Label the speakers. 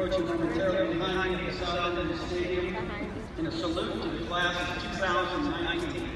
Speaker 1: approaching momentarily behind me at the south end of the stadium in a salute to the class of 2019.